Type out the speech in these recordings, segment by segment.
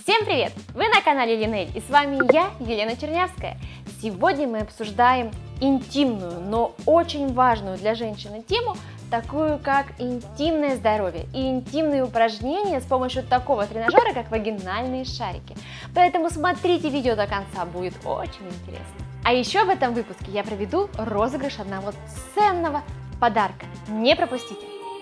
Всем привет! Вы на канале Линель, и с вами я, Елена Чернявская. Сегодня мы обсуждаем интимную, но очень важную для женщины тему, такую как интимное здоровье и интимные упражнения с помощью такого тренажера, как вагинальные шарики. Поэтому смотрите видео до конца, будет очень интересно. А еще в этом выпуске я проведу розыгрыш одного ценного подарка. Не пропустите!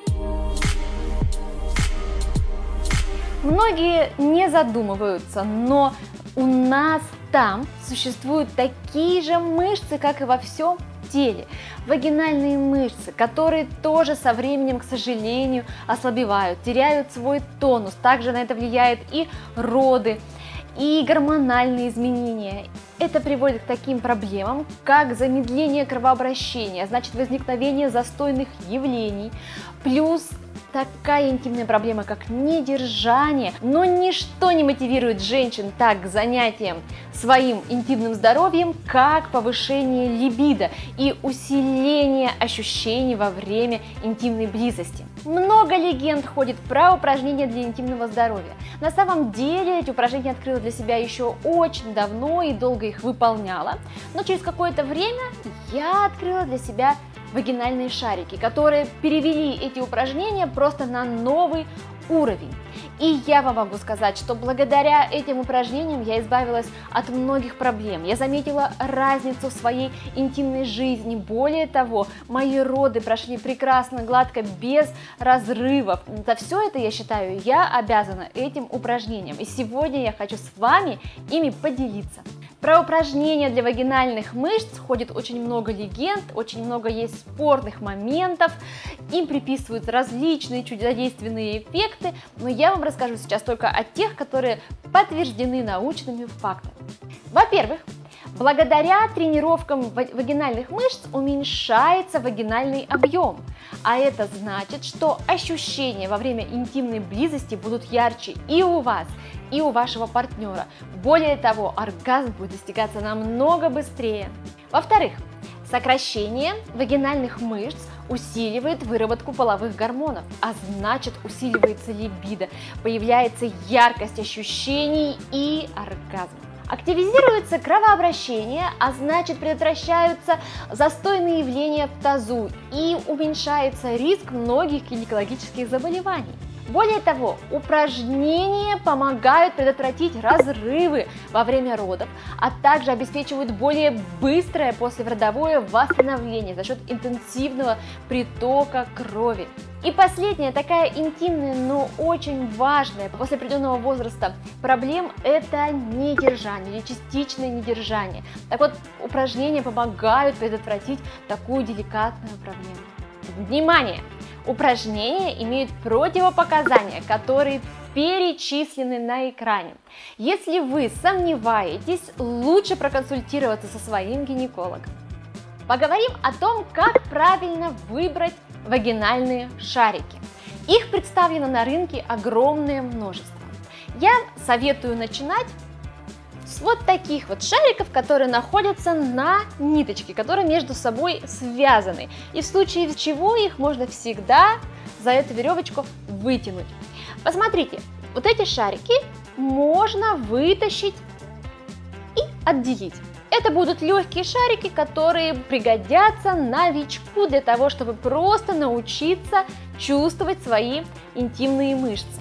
Многие не задумываются, но у нас там существуют такие же мышцы, как и во всем теле. Вагинальные мышцы, которые тоже со временем, к сожалению, ослабевают, теряют свой тонус. Также на это влияют и роды, и гормональные изменения. Это приводит к таким проблемам, как замедление кровообращения, значит возникновение застойных явлений, плюс такая интимная проблема, как недержание. Но ничто не мотивирует женщин так к занятиям своим интимным здоровьем, как повышение либидо и усиление ощущений во время интимной близости. Много легенд ходит про упражнения для интимного здоровья. На самом деле эти упражнения открыла для себя еще очень давно и долго их выполняла, но через какое-то время я открыла для себя вагинальные шарики, которые перевели эти упражнения просто на новый уровень. И я вам могу сказать, что благодаря этим упражнениям я избавилась от многих проблем. Я заметила разницу в своей интимной жизни. Более того, мои роды прошли прекрасно, гладко, без разрывов. За все это, я считаю, я обязана этим упражнениям. И сегодня я хочу с вами ими поделиться. Про упражнения для вагинальных мышц ходит очень много легенд, очень много есть спорных моментов, им приписывают различные чудодейственные эффекты, но я вам расскажу сейчас только о тех, которые подтверждены научными фактами. Во-первых, благодаря тренировкам вагинальных мышц уменьшается вагинальный объем, а это значит, что ощущения во время интимной близости будут ярче и у вас, и у вашего партнера. Более того, оргазм будет достигаться намного быстрее. Во-вторых, сокращение вагинальных мышц усиливает выработку половых гормонов, а значит усиливается либидо, появляется яркость ощущений и оргазм. Активизируется кровообращение, а значит предотвращаются застойные явления в тазу и уменьшается риск многих гинекологических заболеваний. Более того, упражнения помогают предотвратить разрывы во время родов, а также обеспечивают более быстрое послеродовое восстановление за счет интенсивного притока крови. И последняя, такая интимная, но очень важная после определенного возраста проблем – это недержание или частичное недержание. Так вот, упражнения помогают предотвратить такую деликатную проблему. Внимание! Упражнения имеют противопоказания, которые перечислены на экране. Если вы сомневаетесь, лучше проконсультироваться со своим гинекологом. Поговорим о том, как правильно выбрать вагинальные шарики. Их представлено на рынке огромное множество. Я советую начинать с вот таких вот шариков, которые находятся на ниточке, которые между собой связаны. И в случае чего их можно всегда за эту веревочку вытянуть. Посмотрите, вот эти шарики можно вытащить и отделить. Это будут легкие шарики, которые пригодятся новичку для того, чтобы просто научиться чувствовать свои интимные мышцы.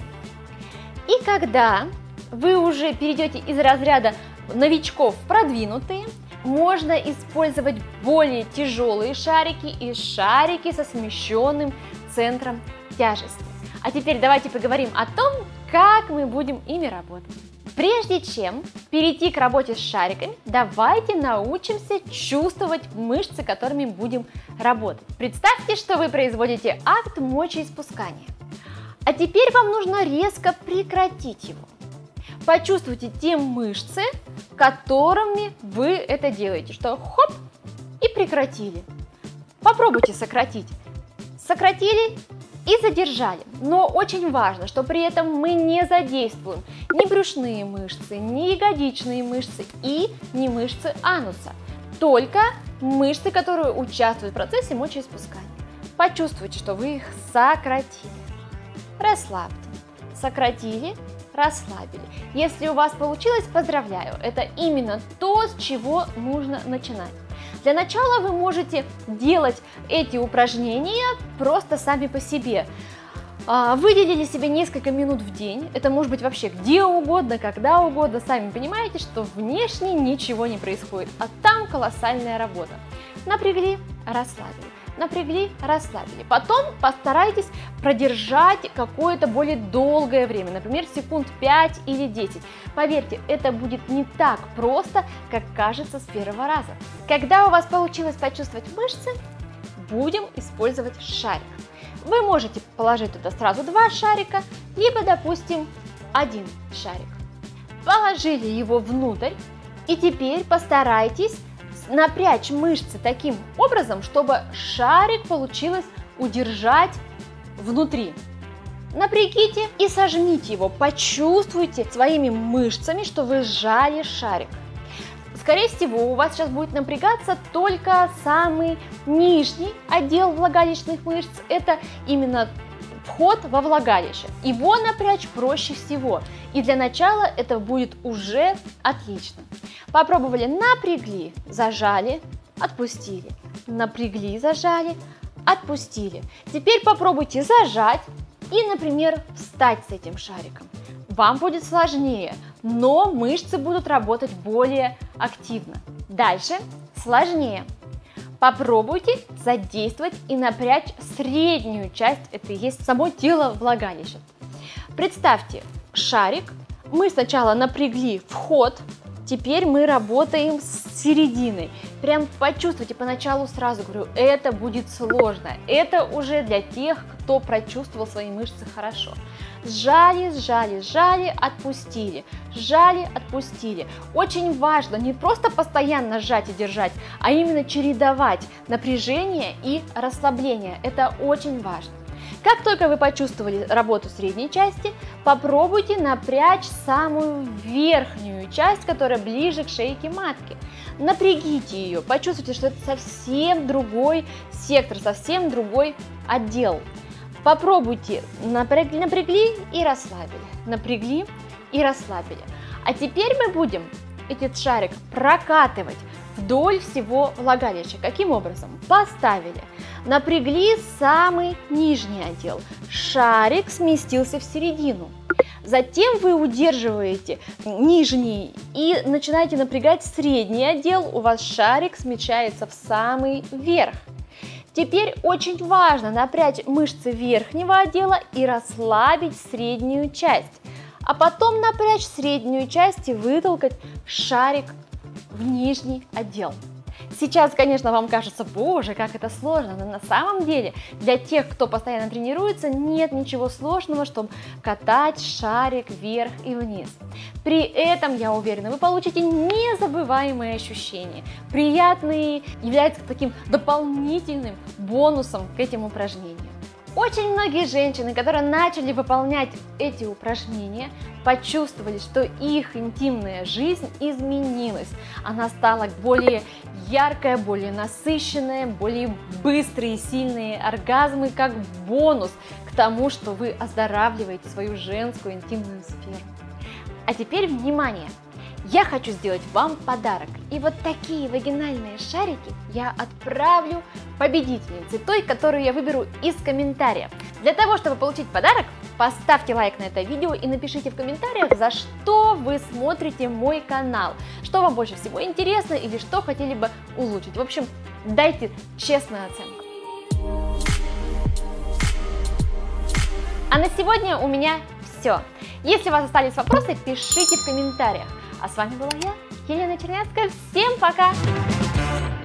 И когда вы уже перейдете из разряда новичков в продвинутые, можно использовать более тяжелые шарики и шарики со смещенным центром тяжести. А теперь давайте поговорим о том, как мы будем ими работать. Прежде чем перейти к работе с шариками, давайте научимся чувствовать мышцы, которыми будем работать. Представьте, что вы производите акт мочеиспускания. А теперь вам нужно резко прекратить его. Почувствуйте те мышцы, которыми вы это делаете, что хоп и прекратили. Попробуйте сократить. Сократили и задержали. Но очень важно, что при этом мы не задействуем ни брюшные мышцы, ни ягодичные мышцы и ни мышцы ануса. Только мышцы, которые участвуют в процессе мочеиспускания. Почувствуйте, что вы их сократили. Расслабьте. Сократили, расслабили. Если у вас получилось, поздравляю, это именно то, с чего нужно начинать. Для начала вы можете делать эти упражнения просто сами по себе. Выделили себе несколько минут в день, это может быть вообще где угодно, когда угодно, сами понимаете, что внешне ничего не происходит, а там колоссальная работа. Напрягли, расслабили, напрягли, расслабили. Потом постарайтесь продержать какое-то более долгое время, например, секунд 5 или 10. Поверьте, это будет не так просто, как кажется с первого раза. Когда у вас получилось почувствовать мышцы, будем использовать шарик. Вы можете положить туда сразу 2 шарика, либо, допустим, 1 шарик. Положили его внутрь, и теперь постарайтесь напрячь мышцы таким образом, чтобы шарик получилось удержать внутри. Напрягите и сожмите его, почувствуйте своими мышцами, что вы сжали шарик. Скорее всего, у вас сейчас будет напрягаться только самый нижний отдел влагалищных мышц, это именно вход во влагалище. Его напрячь проще всего, и для начала это будет уже отлично. Попробовали, напрягли, зажали, отпустили, напрягли, зажали, отпустили. Теперь попробуйте зажать и, например, встать с этим шариком. Вам будет сложнее, но мышцы будут работать более активно. Дальше сложнее. Попробуйте задействовать и напрячь среднюю часть, это и есть само тело влагалища. Представьте шарик, мы сначала напрягли вход, теперь мы работаем с серединой. Прям почувствуйте, поначалу сразу говорю, это будет сложно. Это уже для тех, кто прочувствовал свои мышцы хорошо. Сжали, сжали, сжали, отпустили. Сжали, отпустили. Очень важно не просто постоянно сжать и держать, а именно чередовать напряжение и расслабление. Это очень важно. Как только вы почувствовали работу средней части, попробуйте напрячь самую верхнюю часть, которая ближе к шейке матки. Напрягите ее, почувствуйте, что это совсем другой сектор, совсем другой отдел. Попробуйте, напрягли и расслабили, напрягли и расслабили. А теперь мы будем этот шарик прокатывать вдоль всего влагалища. Каким образом? Поставили, напрягли самый нижний отдел, шарик сместился в середину. Затем вы удерживаете нижний и начинаете напрягать средний отдел, у вас шарик смещается в самый верх. Теперь очень важно напрячь мышцы верхнего отдела и расслабить среднюю часть, а потом напрячь среднюю часть и вытолкать шарик в нижний отдел. Сейчас, конечно, вам кажется, боже, как это сложно, но на самом деле для тех, кто постоянно тренируется, нет ничего сложного, чтобы катать шарик вверх и вниз. При этом, я уверена, вы получите незабываемые ощущения. Приятные, являются таким дополнительным бонусом к этим упражнениям. Очень многие женщины, которые начали выполнять эти упражнения, почувствовали, что их интимная жизнь изменилась. Она стала более яркая, более насыщенная, более быстрые и сильные оргазмы, как бонус к тому, что вы оздоравливаете свою женскую интимную сферу. А теперь внимание! Я хочу сделать вам подарок. И вот такие вагинальные шарики я отправлю победительнице, той, которую я выберу из комментариев. Для того, чтобы получить подарок, поставьте лайк на это видео и напишите в комментариях, за что вы смотрите мой канал, что вам больше всего интересно или что хотели бы улучшить. В общем, дайте честную оценку. А на сегодня у меня все. Если у вас остались вопросы, пишите в комментариях. А с вами была я, Елена Чернявская. Всем пока!